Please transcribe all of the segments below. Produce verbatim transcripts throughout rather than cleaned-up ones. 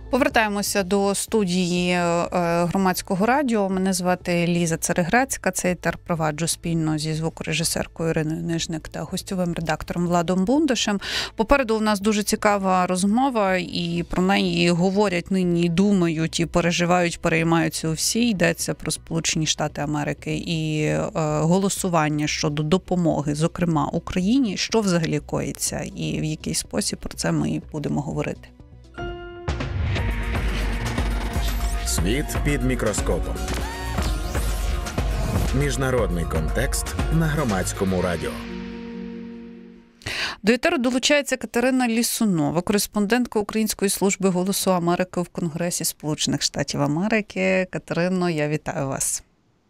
Повертаємося до студії Громадського радіо. Мене звати Ліза Цареградська. Цей етер проваджу спільно зі звукорежисеркою Іриною Нижник та гостьовим редактором Владом Бундашем. Попереду у нас дуже цікава розмова, і про неї говорять нині, думають, і переживають, переймаються усі. Йдеться про Сполучені Штати Америки і е, голосування щодо допомоги, зокрема Україні. Що взагалі коїться і в який спосіб про це ми і будемо говорити. Світ під мікроскопом. Міжнародний контекст на Громадському радіо. До етеру долучається Катерина Лісунова, кореспондентка Української служби «Голосу Америки» в Конгресі Сполучених Штатів Америки. Катерино, я вітаю вас.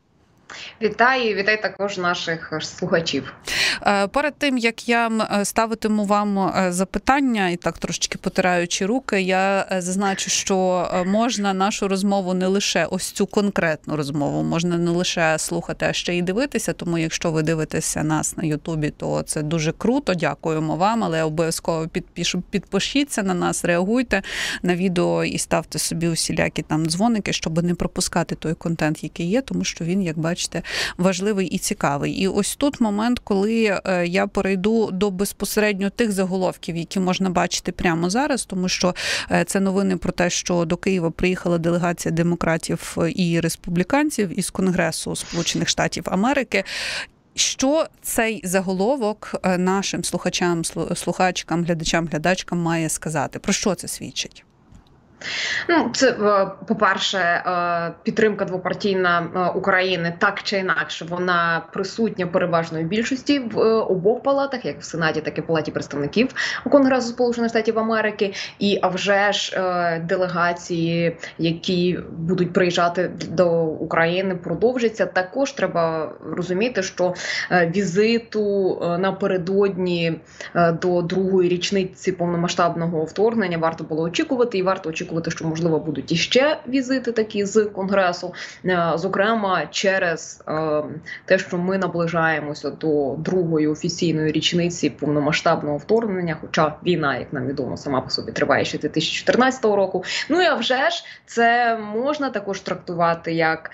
Вітаю, вітаю також наших слухачів. Перед тим, як я ставитиму вам запитання, і так трошечки потираючи руки, я зазначу, що можна нашу розмову не лише, ось цю конкретну розмову, можна не лише слухати, а ще й дивитися, тому якщо ви дивитеся нас на Ютубі, то це дуже круто, дякуємо вам, але обов'язково підпишу, підпишіться на нас, реагуйте на відео і ставте собі усілякі там дзвоники, щоб не пропускати той контент, який є, тому що він, як бачите, важливий і цікавий. І ось тут момент, коли я перейду до безпосередньо тих заголовків, які можна бачити прямо зараз, тому що це новини про те, що до Києва приїхала делегація демократів і республіканців із Конгресу Сполучених Штатів Америки. Що цей заголовок нашим слухачам, слухачкам, глядачам, глядачкам має сказати? Про що це свідчить? Ну, це, по-перше, підтримка двопартійна України так чи інакше, вона присутня переважної більшості в обох палатах, як в Сенаті, так і в Палаті представників у Конгресу Сполучених Штатів Америки. І, а вже ж, делегації, які будуть приїжджати до України, продовжаться. Також треба розуміти, що візиту напередодні до другої річниці повномасштабного вторгнення варто було очікувати, і варто очікувати, що, можливо, будуть іще візити такі з Конгресу, зокрема, через е, те, що ми наближаємося до другої офіційної річниці повномасштабного вторгнення, хоча війна, як нам відомо, сама по собі триває ще дві тисячі чотирнадцятого року. Ну і а вже ж, це можна також трактувати як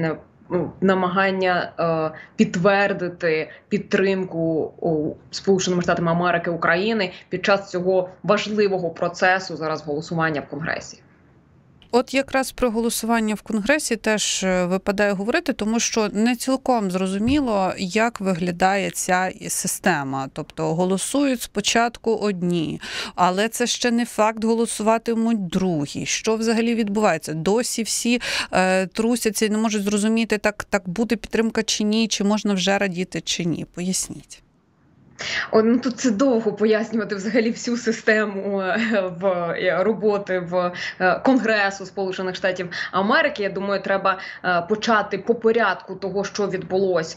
намагання е, підтвердити підтримку о, Сполученими Штатами Америки України під час цього важливого процесу зараз голосування в Конгресі. От якраз про голосування в Конгресі теж випадає говорити, тому що не цілком зрозуміло, як виглядає ця система. Тобто голосують спочатку одні, але це ще не факт, голосуватимуть другі. Що взагалі відбувається? Досі всі е, трусяться і не можуть зрозуміти, так, так буде підтримка чи ні, чи можна вже радіти чи ні. Поясніть. О, ну, тут це довго пояснювати взагалі всю систему в роботи в Конгресу Сполучених Штатів Америки. Я думаю, треба почати по порядку того, що відбулось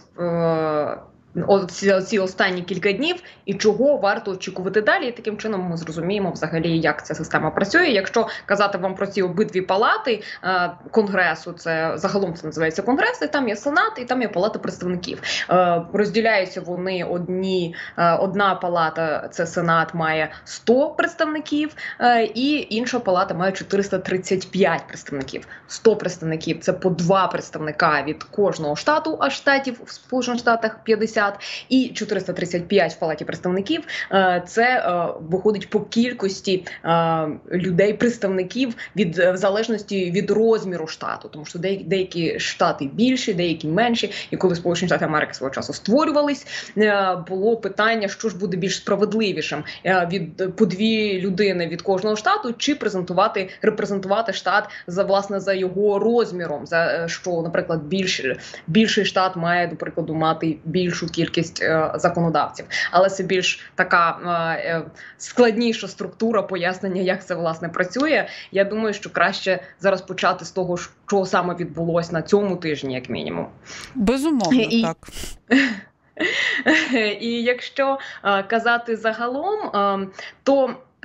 ці останні кілька днів і чого варто очікувати далі. І таким чином ми зрозуміємо взагалі, як ця система працює. Якщо казати вам про ці обидві палати е, Конгресу, це загалом це називається Конгрес, і там є Сенат, і там є Палата представників. Е, розділяються вони одні, е, одна палата, це Сенат, має сто представників, е, і інша палата має чотириста тридцять п'ять представників. сто представників – це по два представника від кожного штату, а штатів в Сполучених Штатах п'ятдесят. І чотириста тридцять п'ять в Палаті представників – це виходить по кількості людей, представників від, в залежності від розміру штату. Тому що деякі штати більші, деякі менші. І коли Сполучені Штати Америки свого часу створювались, було питання, що ж буде більш справедливішим – від по дві людини від кожного штату, чи презентувати, репрезентувати штат за, власне, за його розміром. За що, наприклад, більш, більший штат має, до прикладу, мати більшу кількість е, законодавців. Але це більш така е, складніша структура пояснення, як це, власне, працює. Я думаю, що краще зараз почати з того, що саме відбулось на цьому тижні, як мінімум. Безумовно, і... так. І якщо е, казати загалом, е, то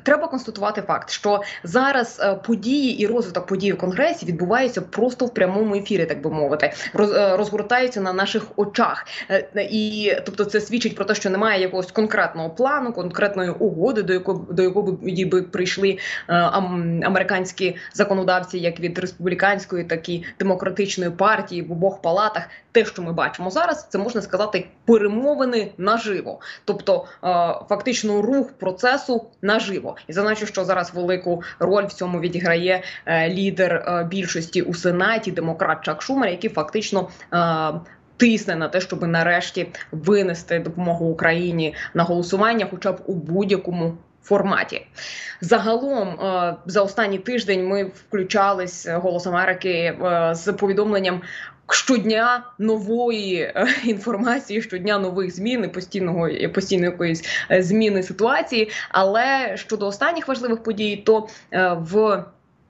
треба констатувати факт, що зараз е, події і розвиток подій в Конгресі відбуваються просто в прямому ефірі, так би мовити, роз, е, розгортаються на наших очах. Е, і, тобто це свідчить про те, що немає якогось конкретного плану, конкретної угоди, до якої, до якої би прийшли е, ам, американські законодавці, як від республіканської, так і демократичної партії в обох палатах. Те, що ми бачимо зараз, це, можна сказати, перемовини наживо. Тобто, е, фактично рух процесу наживо. І зазначу, що зараз велику роль в цьому відіграє е, лідер е, більшості у Сенаті, демократ Чак Шумер, який фактично е, тисне на те, щоб нарешті винести допомогу Україні на голосування, хоча б у будь-якому форматі. Загалом, е, за останній тиждень ми включались, «Голос Америки», е, з повідомленням щодня нової е, інформації, щодня нових змін і постійного, постійної якоїсь е, зміни ситуації. Але щодо останніх важливих подій, то е, в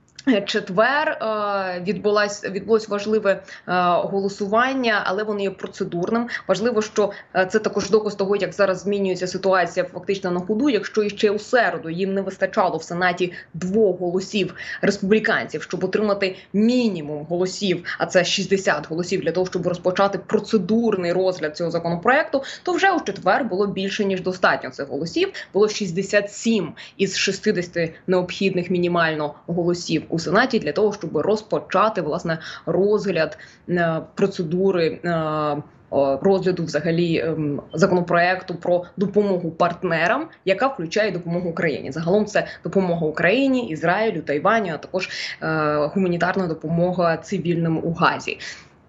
четвер е, відбулось, відбулось важливе е, голосування, але воно є процедурним. Важливо, що е, це також доказ того, як зараз змінюється ситуація фактично на ходу. Якщо іще у середу їм не вистачало в Сенаті двох голосів республіканців, щоб отримати мінімум голосів, а це шістдесят голосів для того, щоб розпочати процедурний розгляд цього законопроекту, то вже у четвер було більше, ніж достатньо цих голосів. Було шістдесят сім із шістдесят необхідних мінімально голосів у Сенаті для того, щоб розпочати, власне, розгляд е, процедури е, розгляду взагалі законопроекту про допомогу партнерам, яка включає допомогу Україні. Загалом це допомога Україні, Ізраїлю, Тайваню, а також е, гуманітарна допомога цивільним у Газі.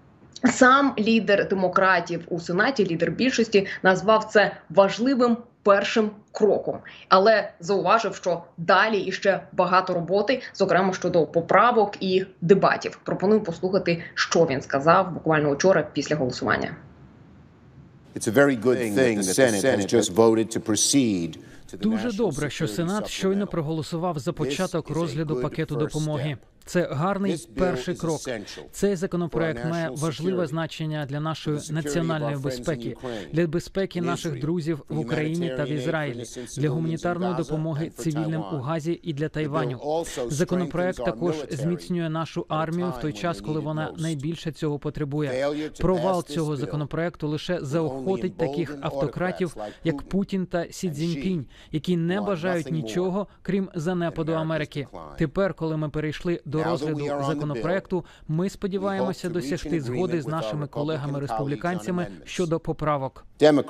Сам лідер демократів у Сенаті, лідер більшості, назвав це важливим першим кроком, але зауважив, що далі іще багато роботи, зокрема щодо поправок і дебатів. Пропоную послухати, що він сказав буквально вчора після голосування. Дуже добре, що Сенат щойно проголосував за початок розгляду пакету допомоги. Це гарний перший крок. Цей законопроект має важливе значення для нашої національної безпеки, для безпеки наших друзів в Україні та в Ізраїлі, для гуманітарної допомоги цивільним у Газі і для Тайваню. Законопроект також зміцнює нашу армію в той час, коли вона найбільше цього потребує. Провал цього законопроекту лише заохотить таких автократів, як Путін та Сі Цзіньпінь, які не бажають нічого, крім занепаду Америки. Тепер, коли ми перейшли до розгляду законопроекту, ми сподіваємося досягти згоди з нашими колегами-республіканцями щодо поправок.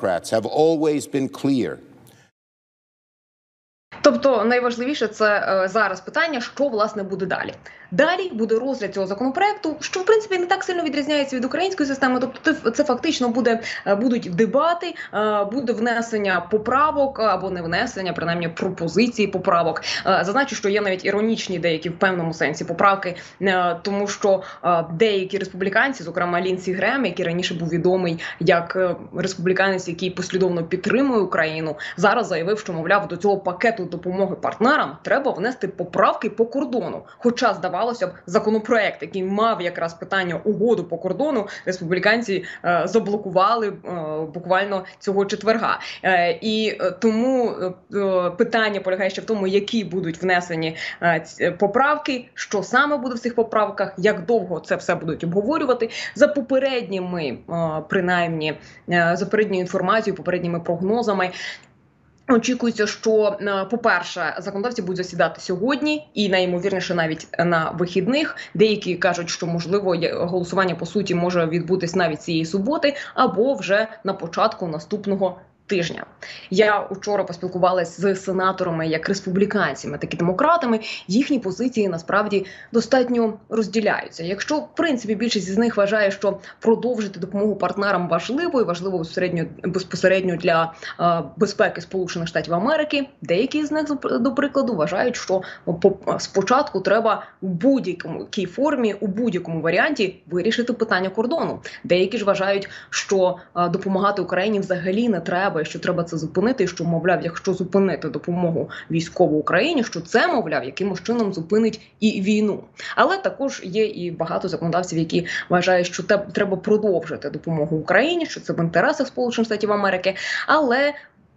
Тобто найважливіше це е, зараз питання, що власне буде далі. Далі буде розгляд цього законопроекту, що в принципі не так сильно відрізняється від української системи. Тобто це фактично буде будуть дебати, е, буде внесення поправок або не внесення, принаймні пропозиції поправок. Е, зазначу, що є навіть іронічні деякі в певному сенсі поправки, е, тому що е, деякі республіканці, зокрема Лінсі Грем, який раніше був відомий як е, республіканець, який послідовно підтримує Україну, зараз заявив, що, мовляв, до цього пакету допомоги партнерам треба внести поправки по кордону. Хоча, здавалося б, законопроект, який мав якраз питання угоду по кордону, республіканці е, заблокували е, буквально цього четверга. Е, і е, тому е, питання полягає ще в тому, які будуть внесені е, ці поправки, що саме буде в цих поправках, як довго це все будуть обговорювати. За попередніми, е, принаймні, е, за попередньою інформацією, попередніми прогнозами, очікується, що, по-перше, законодавці будуть засідати сьогодні і, найімовірніше, навіть на вихідних. Деякі кажуть, що, можливо, голосування, по суті, може відбутись навіть цієї суботи або вже на початку наступного тижня. Я вчора поспілкувалася з сенаторами, як республіканцями, так і демократами. Їхні позиції, насправді, достатньо розділяються. Якщо, в принципі, більшість з них вважає, що продовжити допомогу партнерам важливо, і важливо безпосередньо, безпосередньо для е, безпеки Сполучених Штатів Америки, деякі з них, до прикладу, вважають, що спочатку треба у будь-якій формі, у будь-якому варіанті вирішити питання кордону. Деякі ж вважають, що е, допомагати Україні взагалі не треба, що треба це зупинити, що, мовляв, якщо зупинити допомогу військову Україні, що це, мовляв, якимось чином зупинить і війну. Але також є і багато законодавців, які вважають, що треба продовжити допомогу Україні, що це в інтересах Сполучених Штатів Америки, але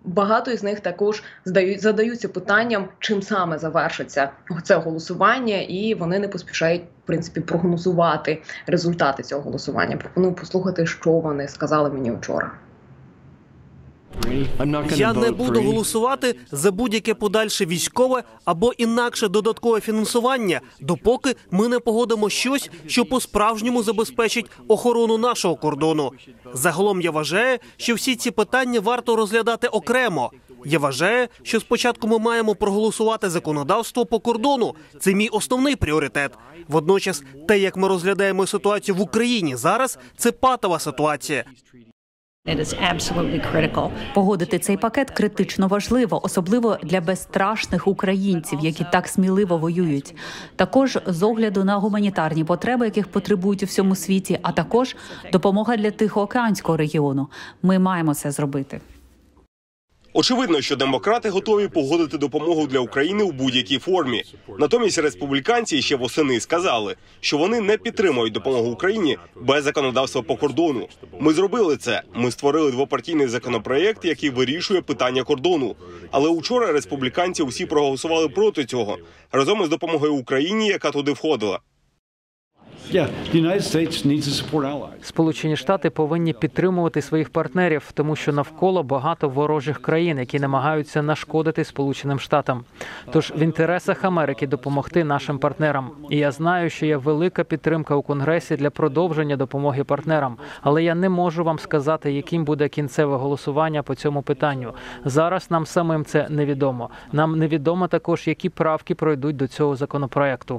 багато із них також задають, задаються питанням, чим саме завершиться це голосування, і вони не поспішають, в принципі, прогнозувати результати цього голосування. Пропоную послухати, що вони сказали мені вчора. Я не буду голосувати за будь-яке подальше військове або інакше додаткове фінансування, допоки ми не погодимо щось, що по-справжньому забезпечить охорону нашого кордону. Загалом я вважаю, що всі ці питання варто розглядати окремо. Я вважаю, що спочатку ми маємо проголосувати законодавство по кордону. Це мій основний пріоритет. Водночас, те, як ми розглядаємо ситуацію в Україні зараз, це патова ситуація. Погодити цей пакет критично важливо, особливо для безстрашних українців, які так сміливо воюють. Також з огляду на гуманітарні потреби, яких потребують у всьому світі, а також допомога для Тихоокеанського регіону. Ми маємо це зробити. Очевидно, що демократи готові погодити допомогу для України у будь-якій формі. Натомість республіканці ще восени сказали, що вони не підтримують допомогу Україні без законодавства по кордону. Ми зробили це. Ми створили двопартійний законопроєкт, який вирішує питання кордону. Але учора республіканці усі проголосували проти цього, разом із допомогою Україні, яка туди входила. Сполучені Штати повинні підтримувати своїх партнерів, тому що навколо багато ворожих країн, які намагаються нашкодити Сполученим Штатам. Тож в інтересах Америки допомогти нашим партнерам. І я знаю, що є велика підтримка у Конгресі для продовження допомоги партнерам. Але я не можу вам сказати, яким буде кінцеве голосування по цьому питанню. Зараз нам самим це невідомо. Нам невідомо також, які правки пройдуть до цього законопроекту.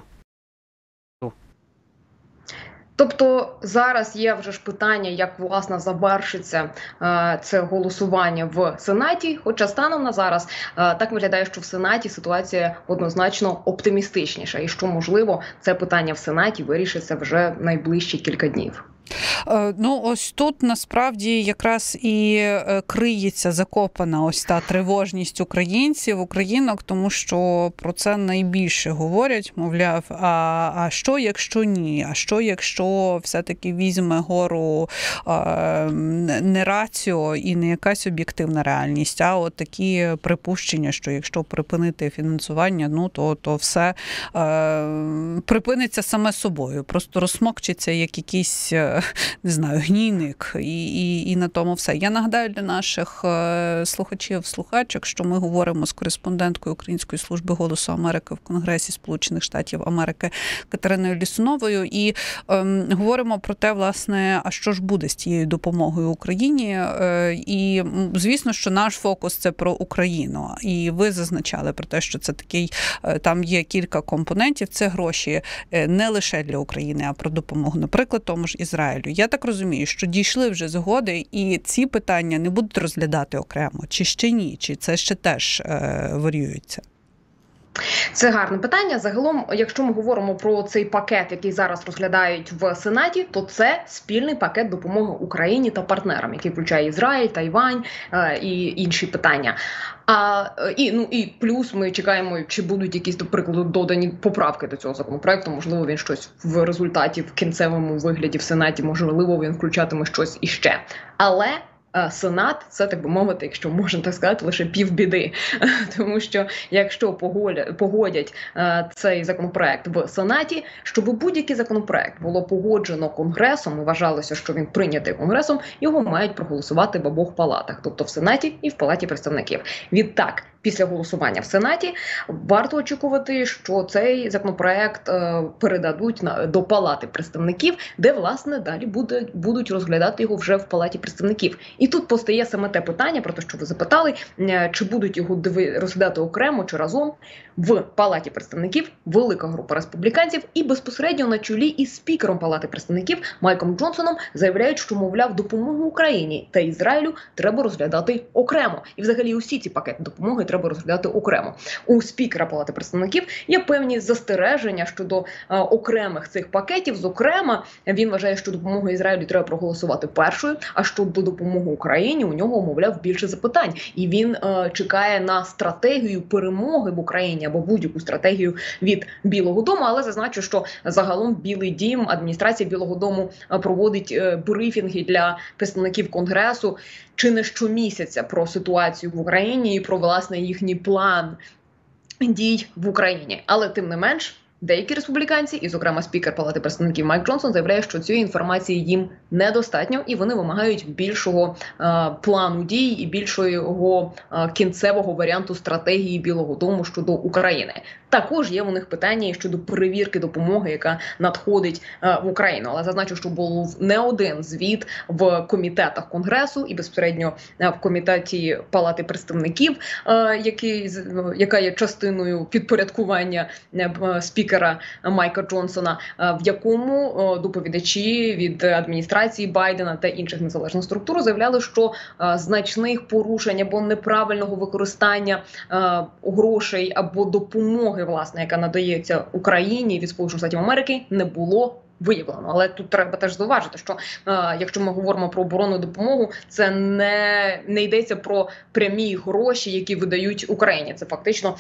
Тобто зараз є вже ж питання, як, власне, завершиться е, це голосування в Сенаті, хоча станом на зараз е, так виглядає, що в Сенаті ситуація однозначно оптимістичніша і що, можливо, це питання в Сенаті вирішиться вже найближчі кілька днів. Ну, ось тут насправді якраз і криється закопана ось та тривожність українців, українок, тому що про це найбільше говорять, мовляв, а, а що якщо ні? А що якщо все-таки візьме гору а, не раціо і не якась об'єктивна реальність, а от такі припущення, що якщо припинити фінансування, ну то, то все а, припиниться саме собою, просто розсмокчиться як якийсь, не знаю, гнійник, і, і, і на тому все. Я нагадаю для наших слухачів, слухачок, що ми говоримо з кореспонденткою Української служби «Голосу Америки» в Конгресі Сполучених Штатів Америки Катериною Лісуновою і ем, говоримо про те, власне, а що ж буде з цією допомогою Україні. Е, і, звісно, що наш фокус – це про Україну. І ви зазначали про те, що це такий, там є кілька компонентів, це гроші не лише для України, а про допомогу, наприклад, тому ж Ізраїлю. Я так розумію, що дійшли вже згоди, і ці питання не будуть розглядати окремо, чи ще ні, чи це ще теж е, варіюється? Це гарне питання. Загалом, якщо ми говоримо про цей пакет, який зараз розглядають в Сенаті, то це спільний пакет допомоги Україні та партнерам, який включає Ізраїль, Тайвань е, і інші питання. А і ну і плюс ми чекаємо, чи будуть якісь, до прикладу, додані поправки до цього законопроекту. Можливо, він щось в результаті в кінцевому вигляді в Сенаті, можливо, він включатиме щось іще. Але Сенат – це, так би мовити, якщо можна так сказати, лише півбіди. Тому що якщо погодять цей законопроект в Сенаті, щоб будь-який законопроект було погоджено Конгресом, і вважалося, що він прийнятий Конгресом, його мають проголосувати в обох палатах, тобто в Сенаті і в Палаті представників. Відтак, після голосування в Сенаті варто очікувати, що цей законопроект передадуть до Палати представників, де, власне, далі буде, будуть розглядати його вже в Палаті представників. І тут постає саме те питання, про те, що ви запитали, чи будуть його розглядати окремо чи разом. В Палаті представників велика група республіканців і безпосередньо на чолі із спікером Палати представників Майком Джонсоном заявляють, що, мовляв, допомогу Україні та Ізраїлю треба розглядати окремо. І взагалі усі ці пакети допомоги треба треба розглядати окремо. У спікера Палати представників є певні застереження щодо е, окремих цих пакетів. Зокрема, він вважає, що допомогу Ізраїлю треба проголосувати першою, а щодо допомоги Україні у нього, мовляв, більше запитань. І він е, чекає на стратегію перемоги в Україні або будь-яку стратегію від Білого дому. Але зазначу, що загалом Білий дім, адміністрація Білого дому е, проводить е, брифінги для представників Конгресу чи не щомісяця про ситуацію в Україні і про, власне, їхній план дій в Україні. Але тим не менш, деякі республіканці, і, зокрема, спікер Палати представників Майк Джонсон, заявляє, що цієї інформації їм недостатньо, і вони вимагають більшого е, плану дій і більшого е, кінцевого варіанту стратегії Білого дому щодо України. Також є у них питання щодо перевірки допомоги, яка надходить е, в Україну. Але зазначу, що був не один звіт в комітетах Конгресу і безпосередньо е, в комітеті Палати представників, е, який, яка є частиною підпорядкування е, спікера Майка Джонсона, е, в якому е, доповідачі від адміністрації Байдена та інших незалежних структур заявляли, що е, значних порушень або неправильного використання е, грошей або допомоги, власне, яка надається Україні від Сполучених Штатів Америки, не було виявлено. Але тут треба теж зауважити, що е, якщо ми говоримо про оборонну допомогу, це не, не йдеться про прямі гроші, які видають Україні. Це фактично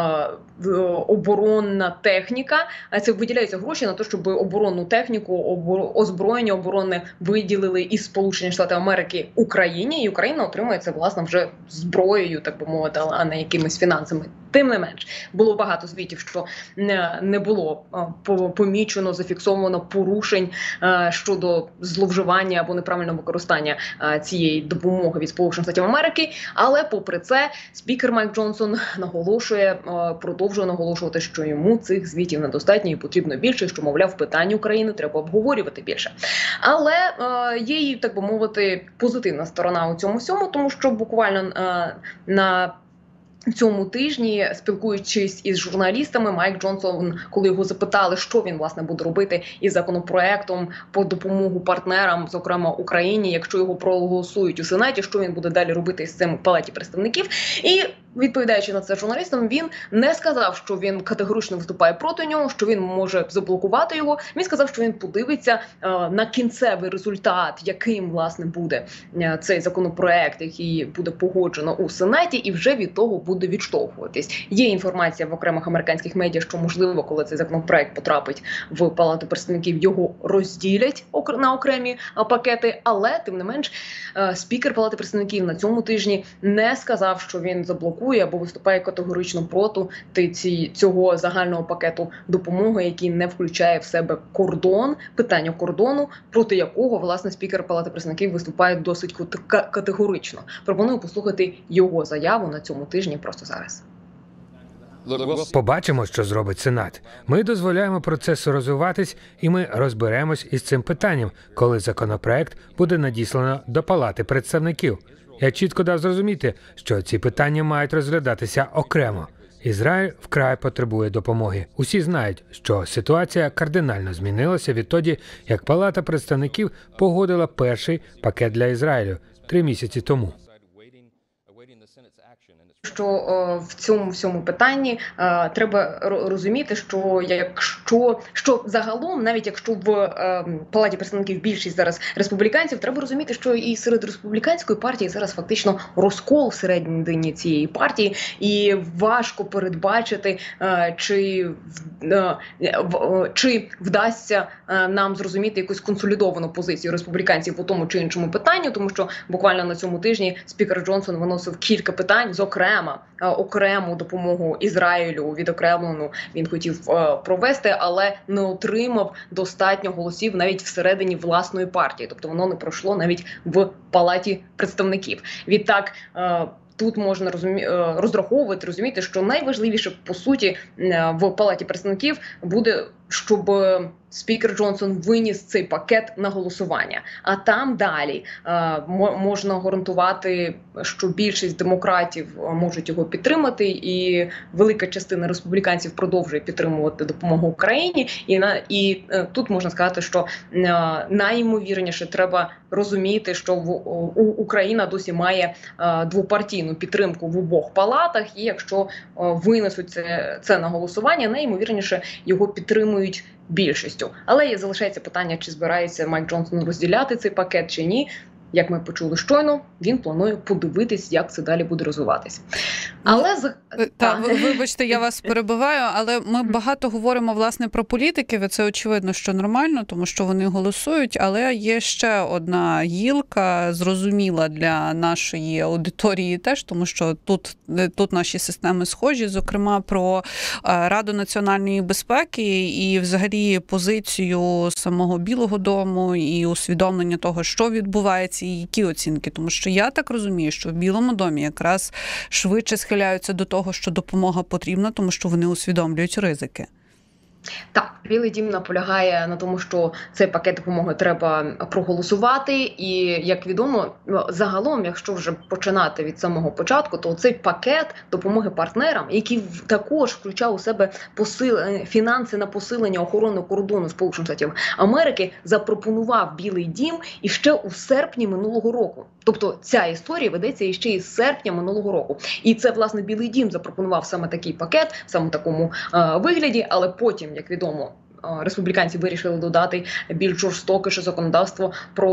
е, оборонна техніка. Це виділяються гроші на те, щоб оборонну техніку, обор... озброєння оборонне виділили із Сполучених Штатів Америки Україні, і Україна отримує це, власне, вже зброєю, так би мовити, а не якимись фінансами. Тим не менш, було багато звітів, що не, не було помічено, зафіксовано порушень е, щодо зловживання або неправильного використання е, цієї допомоги від Сполучених Штатів Америки. Але попри це, спікер Майк Джонсон наголошує, е, продовжує наголошувати, що йому цих звітів недостатньо і потрібно більше, що, мовляв, питання України треба обговорювати більше. Але е, є і, так би мовити, позитивна сторона у цьому всьому, тому що буквально е, на цьому тижні, спілкуючись із журналістами, Майк Джонсон, коли його запитали, що він, власне, буде робити із законопроектом по допомогу партнерам, зокрема Україні, якщо його проголосують у Сенаті, що він буде далі робити з цим в Палаті представників. І, відповідаючи на це журналістам, він не сказав, що він категорично виступає проти нього, що він може заблокувати його. Він сказав, що він подивиться е, на кінцевий результат, яким, власне, буде е, цей законопроект, який буде погоджено у Сенаті, і вже від того буде буде відштовхуватись. Є інформація в окремих американських медіа, що, можливо, коли цей законопроект потрапить в Палату представників, його розділять на окремі пакети, але, тим не менш, спікер Палати представників на цьому тижні не сказав, що він заблокує або виступає категорично проти цього загального пакету допомоги, який не включає в себе кордон, питання кордону, проти якого, власне, спікер Палати представників виступає досить категорично. Пропоную послухати його заяву на цьому тижні просто зараз. Побачимо, що зробить Сенат. Ми дозволяємо процесу розвиватись, і ми розберемось із цим питанням, коли законопроект буде надіслано до Палати представників. Я чітко дав зрозуміти, що ці питання мають розглядатися окремо. Ізраїль вкрай потребує допомоги. Усі знають, що ситуація кардинально змінилася відтоді, як Палата представників погодила перший пакет для Ізраїлю три місяці тому. Що о, в цьому всьому питанні е, треба розуміти, що якщо що загалом, навіть якщо в е, Палаті представників більшість зараз республіканців, треба розуміти, що і серед республіканської партії зараз фактично розкол всередині цієї партії, і важко передбачити, е, чи е, в, чи вдасться е, нам зрозуміти якусь консолідовану позицію республіканців по тому чи іншому питанню, тому що буквально на цьому тижні спікер Джонсон виносив кілька питань, зокрема окрему допомогу Ізраїлю, відокремлену він хотів е, провести, але не отримав достатньо голосів навіть всередині власної партії. Тобто воно не пройшло навіть в Палаті представників. Відтак, е, тут можна розумі... розраховувати, розуміти, що найважливіше, по суті, в Палаті представників буде щоб спікер Джонсон виніс цей пакет на голосування. А там далі е, можна гарантувати, що більшість демократів можуть його підтримати, і велика частина республіканців продовжує підтримувати допомогу Україні. І, на, і е, тут можна сказати, що е, найімовірніше треба розуміти, що в, у, Україна досі має е, двопартійну підтримку в обох палатах, і якщо е, винесуть це, це на голосування, найімовірніше його підтримують більшістю. Але є залишається питання, чи збирається Майк Джонсон розділяти цей пакет чи ні. Як ми почули щойно, він планує подивитись, як це далі буде розвиватись. Але за та вибачте, я вас перебиваю, але ми багато говоримо власне про політиків, і це очевидно, що нормально, тому що вони голосують. Але є ще одна гілка, зрозуміла для нашої аудиторії теж, тому що тут тут наші системи схожі, зокрема про Раду національної безпеки і взагалі позицію самого Білого дому і усвідомлення того, що відбувається. І які оцінки? Тому що я так розумію, що в Білому домі якраз швидше схиляються до того, що допомога потрібна, тому що вони усвідомлюють ризики. Так, Білий дім наполягає на тому, що цей пакет допомоги треба проголосувати. І, як відомо, загалом, якщо вже починати від самого початку, то цей пакет допомоги партнерам, який також включав у себе посил... фінанси на посилення охорони кордону Сполучених Штатів Америки, запропонував Білий дім іще у серпні минулого року. Тобто ця історія ведеться іще із серпня минулого року. І це, власне, Білий дім запропонував саме такий пакет, в саме такому е, вигляді, але потім, як відомо, республіканці вирішили додати більш жорстокіше законодавство про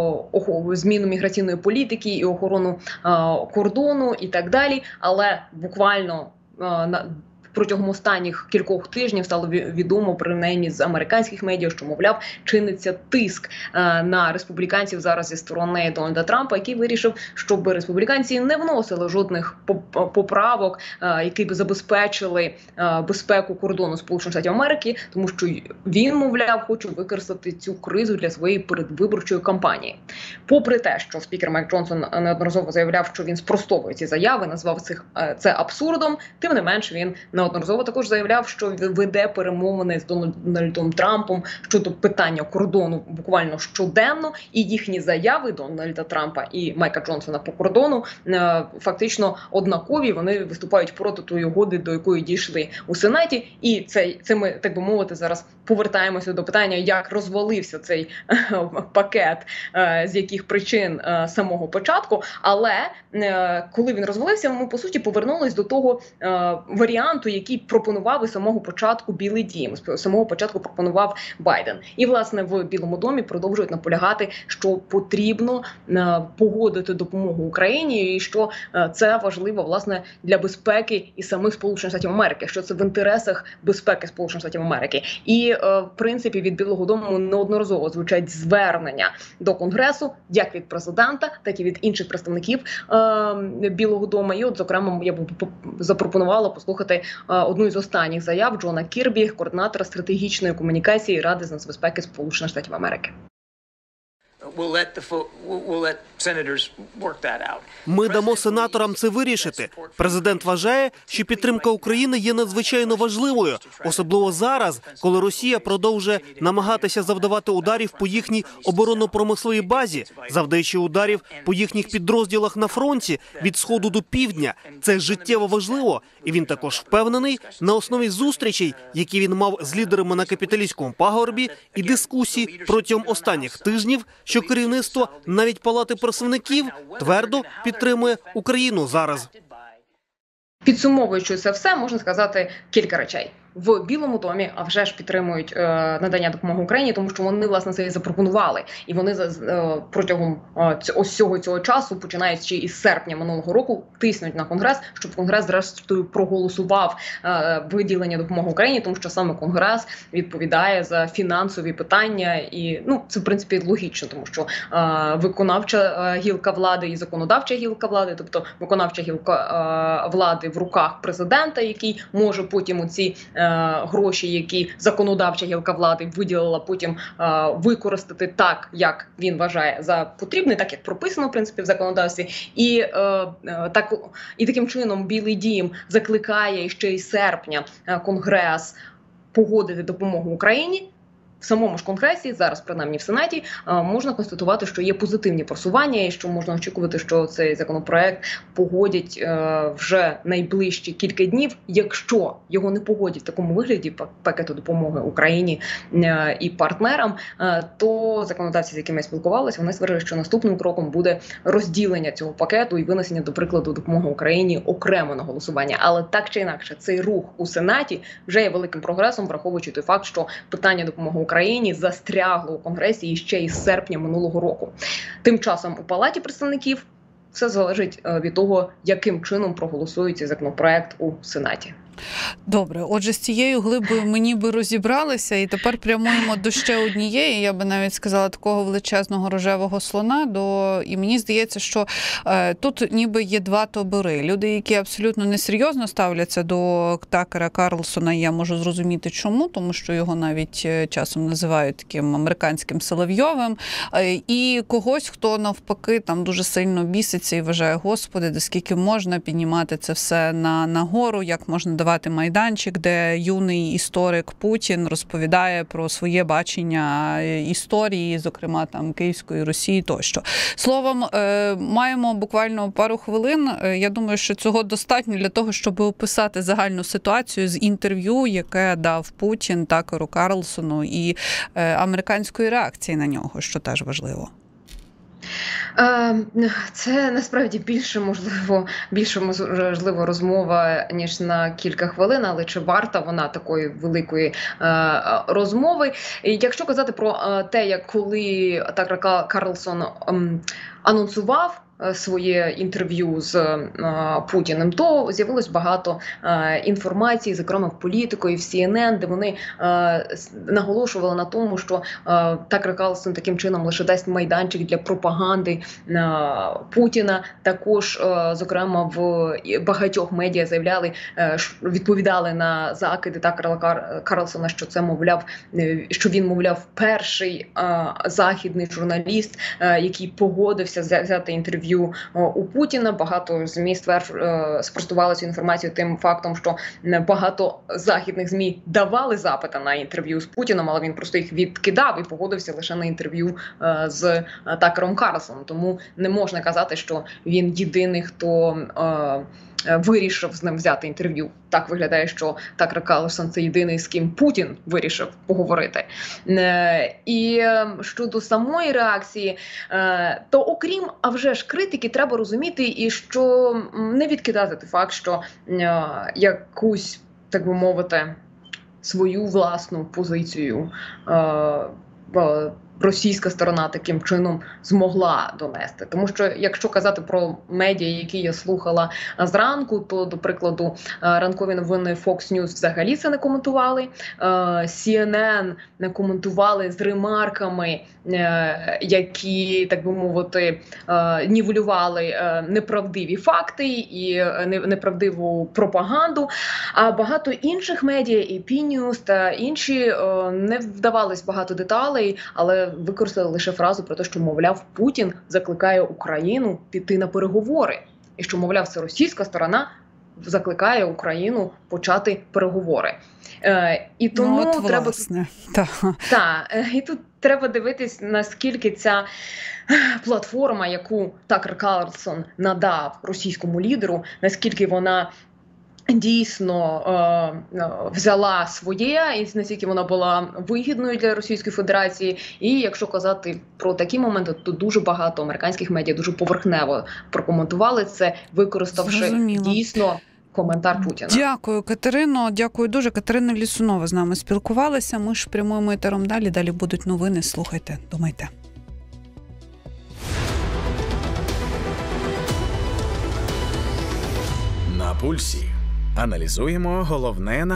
о, зміну міграційної політики і охорону о, кордону і так далі. Але буквально о, на протягом останніх кількох тижнів стало відомо, принаймні з американських медіа, що, мовляв, чиниться тиск е, на республіканців зараз зі сторони Дональда Трампа, який вирішив, щоб республіканці не вносили жодних поправок, е, які б забезпечили е, безпеку кордону Сполучених Штатів Америки, тому що він, мовляв, хоче використати цю кризу для своєї передвиборчої кампанії. Попри те, що спікер Майк Джонсон неодноразово заявляв, що він спростовує ці заяви, назвав цих, е, це абсурдом, тим не менш він неодноразово також заявляв, що веде перемовини з Дональдом Трампом щодо питання кордону буквально щоденно, і їхні заяви Дональда Трампа і Майка Джонсона по кордону фактично однакові. Вони виступають проти тої угоди, до якої дійшли у Сенаті. І це, це ми, так би мовити, зараз повертаємося до питання, як розвалився цей пакет, з яких причин самого початку. Але коли він розвалився, ми, по суті, повернулись до того варіанту, який пропонував із самого початку Білий дім, з самого початку пропонував Байден. І, власне, в Білому домі продовжують наполягати, що потрібно е, погодити допомогу Україні, і що е, це важливо, власне, для безпеки і самих Сполучених Штатів Америки, що це в інтересах безпеки Сполучених Штатів Америки. І, е, в принципі, від Білого дому неодноразово звучать звернення до Конгресу, як від президента, так і від інших представників е, Білого дому. І, от, зокрема, я б запропонувала послухати одну із останніх заяв Джона Кірбі, координатора стратегічної комунікації Ради з нацбезпеки Сполучених Штатів Америки. Ми дамо сенаторам це вирішити. Президент вважає, що підтримка України є надзвичайно важливою, особливо зараз, коли Росія продовжує намагатися завдавати ударів по їхній оборонно-промисловій базі, завдаючи ударів по їхніх підрозділах на фронті від сходу до півдня. Це життєво важливо, і він також впевнений на основі зустрічей, які він мав з лідерами на Капітолійському пагорбі, і дискусій протягом останніх тижнів, що керівництво навіть Палати представників твердо підтримує Україну зараз. Підсумовуючи це все, можна сказати кілька речей. В Білому домі, а вже ж підтримують е, надання допомоги Україні, тому що вони, власне, це і запропонували. І вони е, протягом е, ось цього цього часу, починаючи із серпня минулого року, тиснуть на Конгрес, щоб Конгрес, зрештою, проголосував е, виділення допомоги Україні, тому що саме Конгрес відповідає за фінансові питання. І, ну, це, в принципі, логічно, тому що е, виконавча е, гілка влади і законодавча гілка влади, тобто виконавча гілка е, влади в руках президента, який може потім у ці гроші, які законодавча гілка влади виділила, потім е, використати так, як він вважає за потрібне, так як прописано, в принципі, в законодавстві. І, е, так, і таким чином Білий дім закликає ще із серпня Конгрес погодити допомогу Україні. В самому ж Конгресі, зараз принаймні в Сенаті, можна констатувати, що є позитивні просування і що можна очікувати, що цей законопроект погодять вже найближчі кілька днів. Якщо його не погодять в такому вигляді пакету допомоги Україні і партнерам, то законодавці, з якими я спілкувалася, вони стверджують, що наступним кроком буде розділення цього пакету і винесення, до прикладу, допомоги Україні окремо на голосування. Але так чи інакше, цей рух у Сенаті вже є великим прогресом, враховуючи той факт, що питання допомоги Україні Україні застрягло у Конгресі ще із серпня минулого року. Тим часом у Палаті представників все залежить від того, яким чином проголосують цей законопроект у Сенаті. Добре, отже, з цією глибою ми ніби розібралися, і тепер прямуємо до ще однієї, я би навіть сказала, такого величезного рожевого слона. До... І мені здається, що е, тут ніби є два табори. Люди, які абсолютно несерйозно ставляться до Такера Карлсона, я можу зрозуміти чому, тому що його навіть часом називають таким американським Соловйовим, е, і когось, хто навпаки там дуже сильно біситься і вважає, господи, де скільки можна піднімати це все на, на гору, як можна давати майданчик, де юний історик Путін розповідає про своє бачення історії, зокрема там Київської Росії тощо. Словом, маємо буквально пару хвилин. Я думаю, що цього достатньо для того, щоб описати загальну ситуацію з інтерв'ю, яке дав Путін Такеру Карлсону, і американської реакції на нього, що теж важливо. Це насправді більше можливо, більше можливо розмова, ніж на кілька хвилин, але чи варта вона такої великої розмови? І якщо казати про те, як коли Такер Карлсон анонсував своє інтерв'ю з е, Путіним, то з'явилось багато е, інформації, зокрема в Політико і в Сі Ен Ен, де вони е, наголошували на тому, що е, Такер Карлсон таким чином лише дасть майданчик для пропаганди е, Путіна. Також, е, зокрема, в багатьох медіа заявляли, е, відповідали на закиди Такера Карлсона, що це, мовляв, е, що він, мовляв, перший е, західний журналіст, е, який погодився взяти інтерв'ю у Путіна. Багато ЗМІ спростували цю інформацію тим фактом, що багато західних ЗМІ давали запити на інтерв'ю з Путіном, але він просто їх відкидав і погодився лише на інтерв'ю з Такером Карлсоном. Тому не можна казати, що він єдиний, хто вирішив з ним взяти інтерв'ю. Так виглядає, що Такер Карлсон – це єдиний, з ким Путін вирішив поговорити. І щодо самої реакції, то окрім, а вже ж критики, треба розуміти, і що не відкидати той факт, що якусь, так би мовити, свою власну позицію російська сторона таким чином змогла донести. Тому що, якщо казати про медіа, які я слухала зранку, то, до прикладу, ранкові новини Fox News взагалі це не коментували. Сі Ен Ен не коментували з ремарками, які, так би мовити, нівелювали неправдиві факти і неправдиву пропаганду. А багато інших медіа, і Пі Ньюс та інші, не вдавались багато деталей, але використали лише фразу про те, що, мовляв, Путін закликає Україну піти на переговори. І що, мовляв, це російська сторона закликає Україну почати переговори. Е, і тому ну, от, треба... власне. Та. Та, е, і тут треба дивитись, наскільки ця платформа, яку Такер Карлсон надав російському лідеру, наскільки вона дійсно е, взяла своє, і наскільки вона була вигідною для Російської Федерації. І якщо казати про такі моменти, то дуже багато американських медіа дуже поверхнево прокоментували це, використавши Зрозуміло. дійсно коментар Путіна. Дякую, Катерино. Дякую дуже. Катерина Лісунова з нами спілкувалася. Ми ж прямуємо етером далі. Далі будуть новини. Слухайте, думайте. На пульсі. Аналізуємо головне на